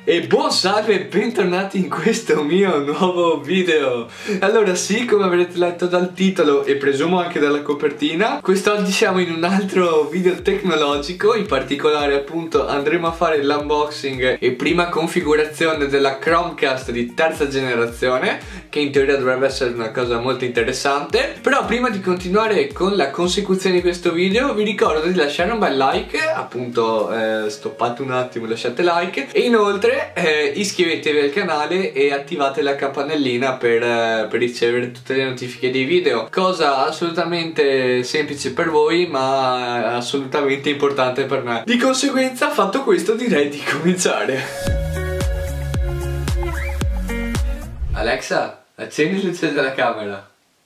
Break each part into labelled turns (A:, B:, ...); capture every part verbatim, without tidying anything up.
A: E buon salve e bentornati in questo mio nuovo video. Allora sì, come avrete letto dal titolo e presumo anche dalla copertina, quest'oggi siamo in un altro video tecnologico. In particolare appunto andremo a fare l'unboxing e prima configurazione della Chromecast di terza generazione, che in teoria dovrebbe essere una cosa molto interessante. Però prima di continuare con la consecuzione di questo video vi ricordo di lasciare un bel like, appunto eh, stoppate un attimo, lasciate like, e inoltre Eh, iscrivetevi al canale e attivate la campanellina per, eh, per ricevere tutte le notifiche dei video, cosa assolutamente semplice per voi ma assolutamente importante per me. Di conseguenza, fatto questo, direi di cominciare. Alexa, accendi le luci della camera.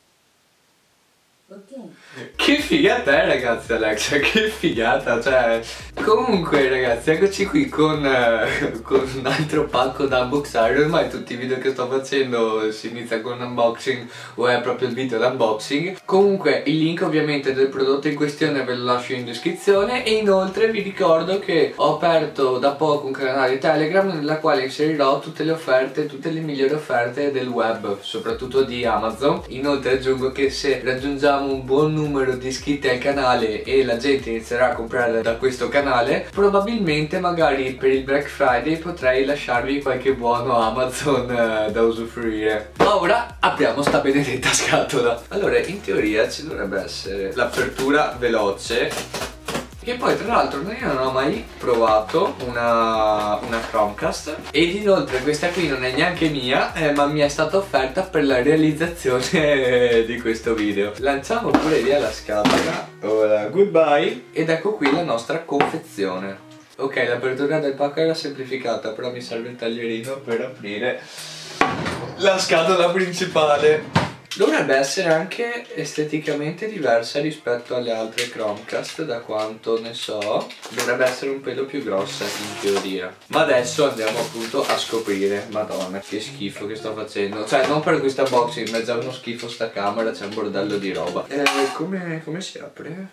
B: Ok.
A: Che figata è, ragazzi, Alexa, che figata, cioè. Comunque ragazzi, eccoci qui con, uh, con un altro pacco da unboxare. Ormai tutti i video che sto facendo si inizia con un unboxing o è proprio il video d'unboxing. Comunque il link ovviamente del prodotto in questione ve lo lascio in descrizione. E inoltre vi ricordo che ho aperto da poco un canale Telegram nella quale inserirò tutte le offerte, tutte le migliori offerte del web, soprattutto di Amazon. Inoltre aggiungo che se raggiungiamo un buon numero di iscritti al canale e la gente inizierà a comprare da questo canale, probabilmente magari per il Black Friday potrei lasciarvi qualche buono Amazon uh, da usufruire. Ma ora apriamo sta benedetta scatola. Allora, in teoria ci dovrebbe essere l'apertura veloce, che poi tra l'altro io non ho mai provato una, una Chromecast, ed inoltre questa qui non è neanche mia, eh, ma mi è stata offerta per la realizzazione di questo video. Lanciamo pure via la scatola. Ora, goodbye. Ed ecco qui la nostra confezione. Ok, l'apertura del pacco era semplificata, però mi serve il taglierino per aprire la scatola principale. Dovrebbe essere anche esteticamente diversa rispetto alle altre Chromecast, da quanto ne so. Dovrebbe essere un pelo più grossa in teoria. Ma adesso andiamo appunto a scoprire. Madonna, che schifo che sto facendo. Cioè, non per questa unboxing, ma è già uno schifo sta camera, c'è un bordello di roba. Eh, come, come si apre?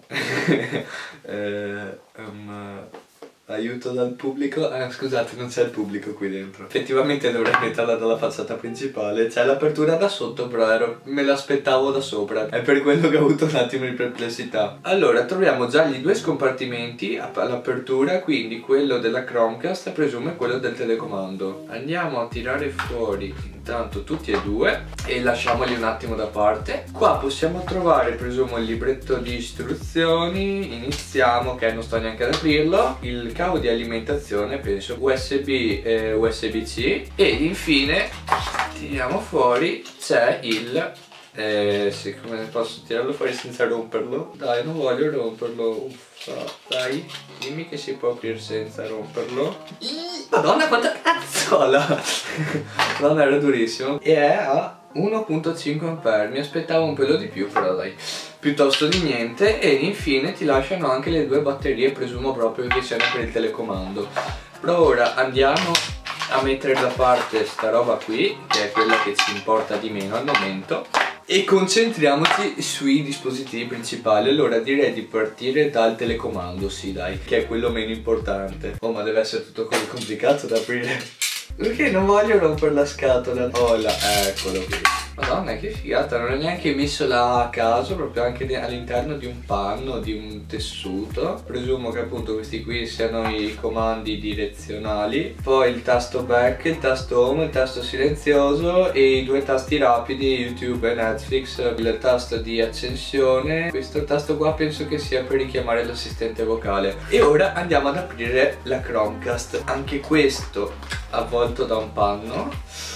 A: eh, um, aiuto dal pubblico. Eh, scusate, non c'è il pubblico qui dentro. Effettivamente dovrei metterla dalla facciata principale. C'è l'apertura da sotto, però ero, me l'aspettavo da sopra. È per quello che ho avuto un attimo di perplessità. Allora, troviamo già gli due scompartimenti all'apertura, quindi quello della Chromecast, presumo, e quello del telecomando. Andiamo a tirare fuori intanto tutti e due e lasciamoli un attimo da parte. Qua possiamo trovare, presumo, il libretto di istruzioni. Iniziamo, che non sto neanche ad aprirlo. Il cavo di alimentazione, penso U S B e U S B C, ed infine tiriamo fuori, c'è il eh, sì, come posso tirarlo fuori senza romperlo? Dai, non voglio romperlo. Uffa, dai, dimmi che si può aprire senza romperlo. Madonna, quanta cazzola. Non era durissimo. E è a uno virgola cinque ampere. Mi aspettavo un pelo di più, però dai, piuttosto di niente. E infine ti lasciano anche le due batterie, presumo proprio che siano per il telecomando. Però ora andiamo a mettere da parte sta roba qui, che è quella che ci importa di meno al momento, e concentriamoci sui dispositivi principali. Allora direi di partire dal telecomando, sì dai, che è quello meno importante. Oh, ma deve essere tutto così complicato da aprire. Perché non voglio rompere la scatola. Oh là, eccolo qui. Madonna, che figata, non è neanche messo là a caso, proprio anche all'interno di un panno, di un tessuto. Presumo che appunto questi qui siano i comandi direzionali. Poi il tasto back, il tasto home, il tasto silenzioso e i due tasti rapidi, YouTube e Netflix. Il tasto di accensione. Questo tasto qua penso che sia per richiamare l'assistente vocale. E ora andiamo ad aprire la Chromecast. Anche questo avvolto da un panno.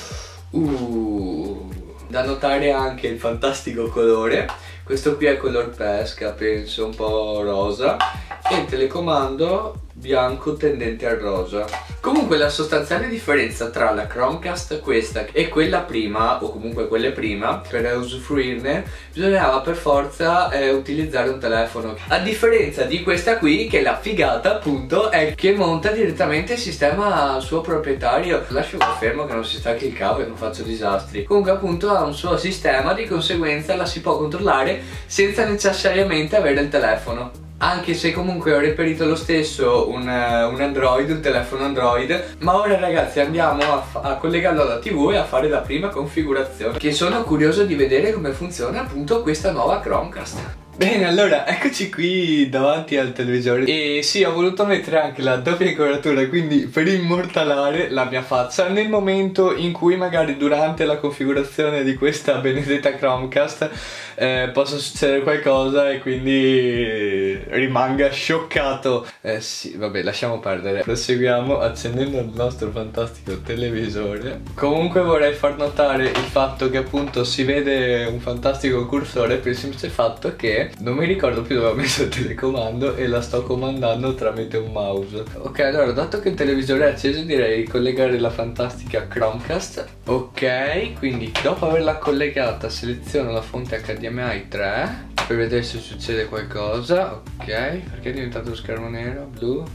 A: Uh... Da notare anche il fantastico colore. Questo qui è color pesca, penso, un po' rosa. E il telecomando bianco tendente al rosa. Comunque la sostanziale differenza tra la Chromecast questa e quella prima, o comunque quelle prima, per usufruirne bisognava per forza eh, utilizzare un telefono. A differenza di questa qui, che la figata appunto è che monta direttamente il sistema suo proprietario. Lascio fermo che non si stacchi il cavo e non faccio disastri. Comunque appunto ha un suo sistema, di conseguenza la si può controllare senza necessariamente avere il telefono. anche se comunque ho reperito lo stesso un, un Android, un telefono Android. Ma ora ragazzi andiamo a, a collegarlo alla tv e a fare la prima configurazione, che sono curioso di vedere come funziona appunto questa nuova Chromecast. Bene, allora eccoci qui davanti al televisore e sì, ho voluto mettere anche la doppia inquadratura, quindi per immortalare la mia faccia nel momento in cui magari durante la configurazione di questa benedetta Chromecast eh, possa succedere qualcosa e quindi rimanga scioccato. Eh sì, vabbè, lasciamo perdere. Proseguiamo accendendo il nostro fantastico televisore. Comunque vorrei far notare il fatto che appunto si vede un fantastico cursore per il semplice fatto che non mi ricordo più dove ho messo il telecomando e la sto comandando tramite un mouse. Ok, allora dato che il televisore è acceso direi di collegare la fantastica Chromecast. Ok, quindi dopo averla collegata seleziono la fonte H D M I tre per vedere se succede qualcosa. Ok, perché è diventato lo schermo nero, blu?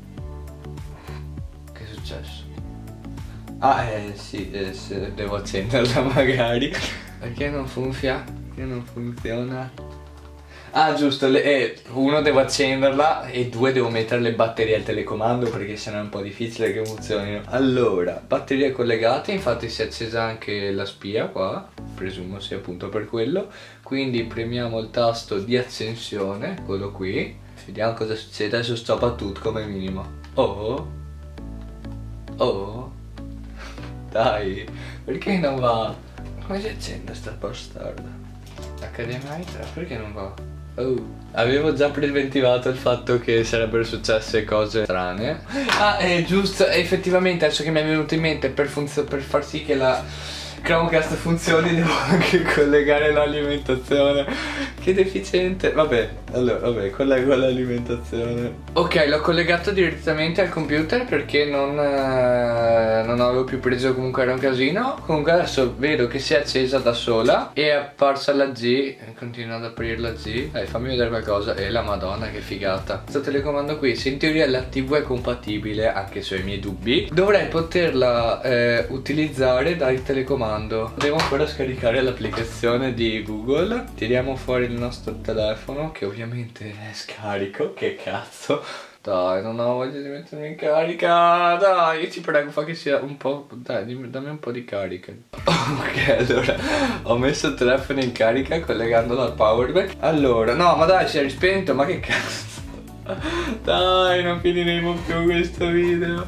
A: Che è successo? Ah eh sì, eh, se devo accenderla magari. Perché non funziona? Perché non funziona? Ah giusto, le, eh, uno devo accenderla e due devo mettere le batterie al telecomando perché sennò è un po' difficile che funzionino. Allora, batterie collegate, infatti si è accesa anche la spia qua, presumo sia appunto per quello. Quindi premiamo il tasto di accensione, quello qui. Vediamo cosa succede, adesso stop a tutto come minimo. Oh, oh, dai, perché non va? Come si accende sta bastarda? H D M I tre, perché non va? Oh, avevo già preventivato il fatto che sarebbero successe cose strane. Ah, è giusto, effettivamente adesso che mi è venuto in mente, per, per far sì che la Chromecast funzioni devo anche collegare l'alimentazione. Che deficiente. Vabbè, allora, vabbè, collego l'alimentazione. Ok, l'ho collegato direttamente al computer perché non, eh, non avevo più preso, comunque era un casino. Comunque adesso vedo che si è accesa da sola e è apparsa la G. Continua ad aprire la G. Dai, fammi vedere qualcosa. E la madonna che figata. Questo telecomando qui, se in teoria la tivù è compatibile, anche se ho i miei dubbi, dovrei poterla eh, utilizzare dal telecomando. Devo ancora scaricare l'applicazione di Google. Tiriamo fuori il nostro telefono, che ovviamente è scarico. Che cazzo. Dai, non ho voglia di mettermi in carica. Dai, io ti prego, fa che sia un po'. Dai, dammi un po' di carica. Ok, allora ho messo il telefono in carica collegandolo al powerbank. Allora, no, ma dai, si è rispento, ma che cazzo. Dai, non finiremo più questo video.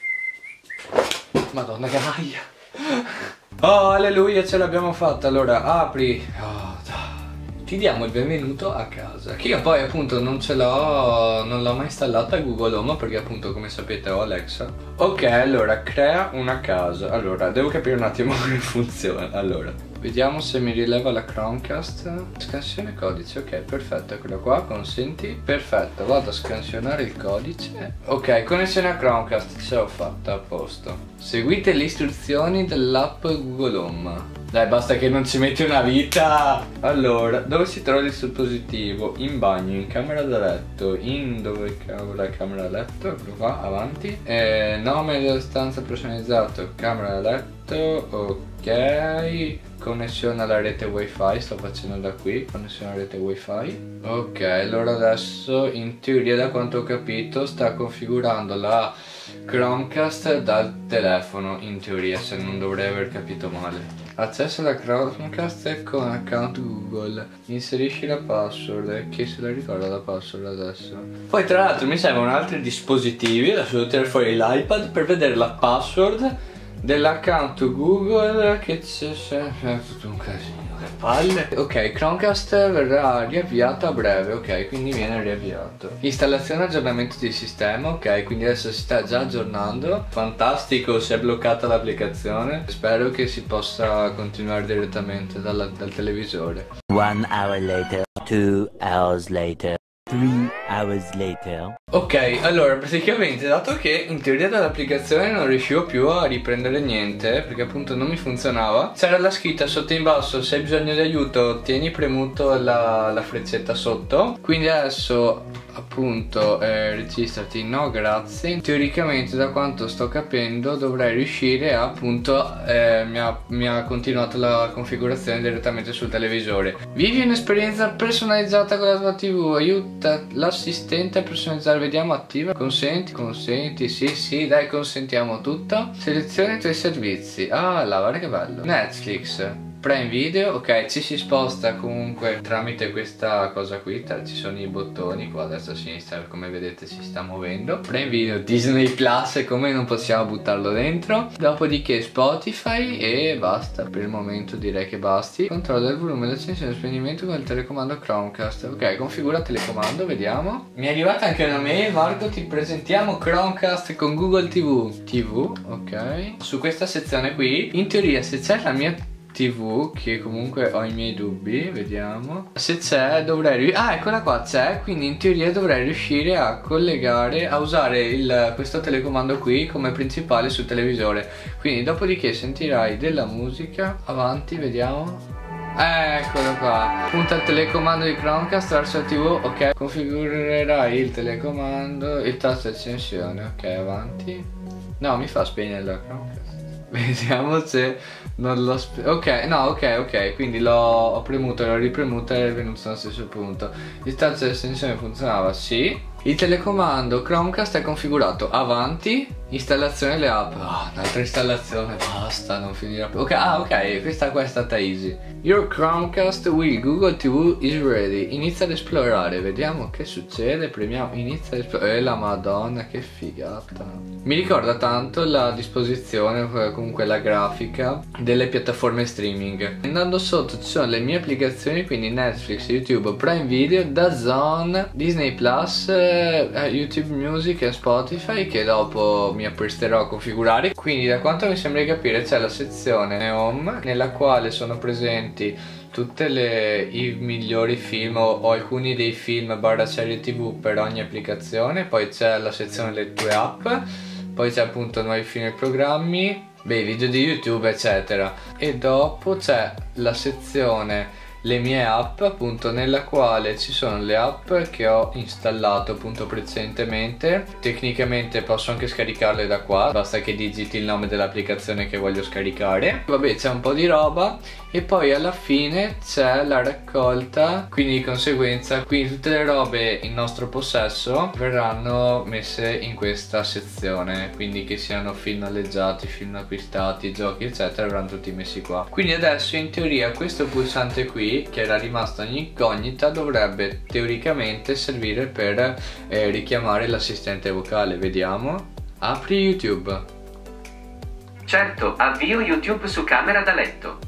A: Madonna che noia. Oh, alleluia, ce l'abbiamo fatta. Allora, apri. Oh, dai. Ti diamo il benvenuto a casa. Che io poi appunto non ce l'ho, non l'ho mai installata Google Home perché appunto come sapete ho Alexa. Ok, allora, crea una casa. Allora, devo capire un attimo come funziona. Allora, vediamo se mi rileva la Chromecast. Scansione codice, ok, perfetto, eccola qua, consenti. Perfetto, vado a scansionare il codice. Ok, connessione a Chromecast, ce l'ho fatta, a posto. Seguite le istruzioni dell'app Google Home. Dai, basta che non ci metti una vita. Allora, dove si trova il dispositivo? In bagno, in camera da letto. In dove cavolo è camera da letto? Eccolo qua, avanti. eh, Nome della stanza personalizzato, camera da letto. Ok. Connessione alla rete wifi, sto facendo da qui. Connessione alla rete wifi. Ok, allora adesso in teoria da quanto ho capito sta configurando la Chromecast dal telefono, in teoria, se non dovrei aver capito male. Accesso alla Chromecast con account Google. Inserisci la password. Chi se la ricorda la password adesso? Poi tra l'altro mi servono altri dispositivi. Adesso devo tirare fuori l'iPad per vedere la password dell'account Google, che c'è tutto un casino, che palle. Ok, Chromecast verrà riavviata a breve. Ok, quindi viene riavviato. Installazione e aggiornamento di sistema. Ok, quindi adesso si sta già aggiornando. Fantastico, si è bloccata l'applicazione. Spero che si possa continuare direttamente dalla, dal televisore.
B: One hour later, two hours later, three hours later.
A: Ok, allora praticamente dato che in teoria dall'applicazione non riuscivo più a riprendere niente perché appunto non mi funzionava, c'era la scritta sotto in basso: se hai bisogno di aiuto tieni premuto la, la freccetta sotto. Quindi adesso appunto eh, registrati, no grazie. Teoricamente, da quanto sto capendo, dovrei riuscire a, appunto eh, mi, ha, mi ha continuato la configurazione direttamente sul televisore. Vivi un'esperienza personalizzata con la tua tv, aiuta l'assistente a personalizzare, vediamo, attiva, consenti, consenti, sì sì dai, consentiamo tutto, seleziona i tuoi servizi, ah là, guarda che bello, Netflix, Prime Video, ok, ci si sposta comunque tramite questa cosa qui, ci sono i bottoni qua a destra e a sinistra, come vedete si sta muovendo. Prime Video, Disney Plus, come non possiamo buttarlo dentro. Dopodiché Spotify e basta, per il momento direi che basti. Controllo del volume, l'accensione e lo spegnimento con il telecomando Chromecast. Ok, configura telecomando, vediamo. Mi è arrivata anche una mail, Marco, ti presentiamo Chromecast con Google T V. T V, ok. Su questa sezione qui, in teoria se c'è la mia tv, che comunque ho i miei dubbi, vediamo se c'è, dovrei, ah eccola qua, c'è, quindi in teoria dovrei riuscire a collegare, a usare il, questo telecomando qui come principale sul televisore. Quindi dopodiché sentirai della musica, avanti, vediamo, eccolo qua, punta il telecomando di Chromecast verso la tv, ok, configurerai il telecomando, il tasto accensione, ok, avanti, no mi fa spegnere la Chromecast. Vediamo se non l'ho spe... ok, no, ok, ok, quindi l'ho premuto, l'ho ripremuto e è venuto allo stesso punto. Il tasto di estensione funzionava, sì. Il telecomando Chromecast è configurato, avanti, installazione delle app. Ah, un'altra installazione, basta, non finirà più. Ok, ah ok, questa qua è stata easy. Your Chromecast with Google T V is ready. Inizia ad esplorare, vediamo che succede, premiamo, inizia ad esplorare. Eh la madonna, che figata. Mi ricorda tanto la disposizione, comunque la grafica delle piattaforme streaming. Andando sotto ci sono le mie applicazioni, quindi Netflix, YouTube, Prime Video, DAZN, Disney Plus, YouTube Music e Spotify, che dopo mi appresterò a configurare. Quindi da quanto mi sembra di capire c'è la sezione Home, nella quale sono presenti tutte le i migliori film o, o alcuni dei film barra serie tv per ogni applicazione. Poi c'è la sezione le tue app, poi c'è appunto nuovi film e programmi, beh, video di YouTube eccetera, e dopo c'è la sezione le mie app, appunto, nella quale ci sono le app che ho installato appunto precedentemente. Tecnicamente posso anche scaricarle da qua, basta che digiti il nome dell'applicazione che voglio scaricare. Vabbè, c'è un po' di roba e poi alla fine c'è la raccolta, quindi di conseguenza quindi tutte le robe in nostro possesso verranno messe in questa sezione, quindi che siano film noleggiati, film acquistati, giochi eccetera, verranno tutti messi qua. Quindi adesso in teoria questo pulsante qui, che era rimasto in incognita, dovrebbe teoricamente servire per eh, richiamare l'assistente vocale. Vediamo, apri YouTube.
C: Certo, avvio YouTube su camera da letto.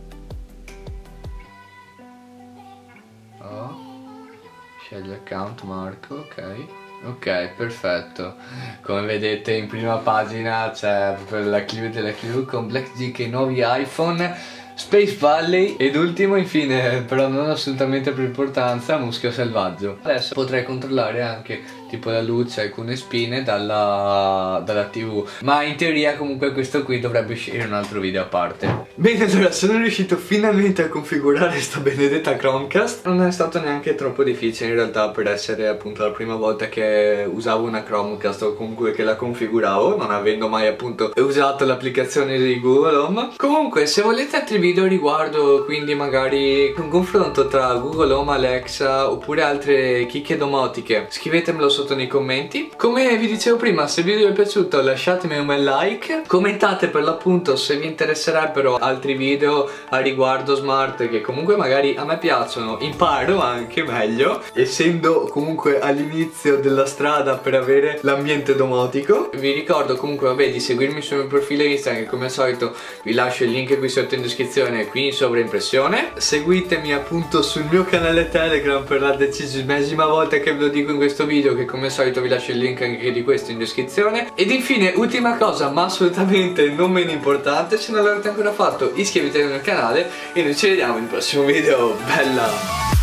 A: Oh, scegli account Marco, ok. Ok, perfetto. Come vedete in prima pagina c'è proprio la clip della clip con Black G che nuovi iPhone, Space Valley ed ultimo, infine, però non assolutamente per importanza, Muschio Selvaggio. Adesso potrei controllare anche tipo la luce, alcune spine dalla, dalla tv, ma in teoria comunque questo qui dovrebbe uscire in un altro video a parte. Bene, allora sono riuscito finalmente a configurare sta benedetta Chromecast. Non è stato neanche troppo difficile in realtà, per essere appunto la prima volta che usavo una Chromecast o comunque che la configuravo, non avendo mai appunto usato l'applicazione di Google Home. Comunque se volete altri video riguardo, quindi magari un confronto tra Google Home, Alexa oppure altre chicche domotiche, scrivetemelo sotto nei commenti. Come vi dicevo prima, se il video vi è piaciuto lasciatemi un bel like, commentate per l'appunto se vi interesserebbero altri video a riguardo smart, che comunque magari a me piacciono, imparo anche meglio essendo comunque all'inizio della strada per avere l'ambiente domotico. Vi ricordo comunque vabbè di seguirmi sul mio profilo Instagram, che come al solito vi lascio il link qui sotto in descrizione e qui in sovraimpressione. Seguitemi appunto sul mio canale Telegram per la decimogesima volta che ve lo dico in questo video, che come al solito vi lascio il link anche di questo in descrizione. Ed infine, ultima cosa ma assolutamente non meno importante, se non l'avete ancora fatto iscrivetevi al canale e noi ci vediamo nel prossimo video. Bella!